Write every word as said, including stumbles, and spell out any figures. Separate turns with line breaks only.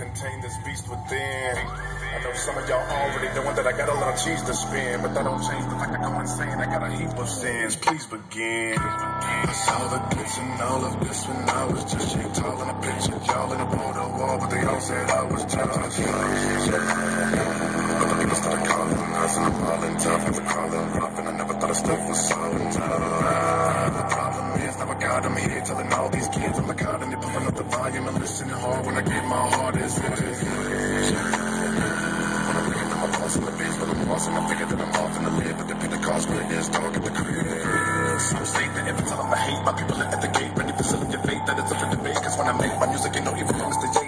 Contain this beast within. I know some of y'all already knowing that I got a lot of cheese to spend, but that don't change the fact I go insane. I got a heap of sins. Please begin. I saw the glitch in all of this when I was just shit tall in a picture. Y'all in a photo wall, but they all said I was tough. But the people started calling us, and I'm falling tough. Never calling rough, and I never thought of stuff was so tough. The problem is now I got them here telling all these kids I'm a god, and they're pumping up the volume and listening hard when I get my heart is with it. When I'm looking at my pulse in the biz, but I'm lost and I figure that I'm off in the lid, but the Pentecost where it is dark at the crib. Some say that if it's all I hate, my people are at the gate, ready for selling your fate, that it's up for debate, cause when I make my music, ain't no evil promise to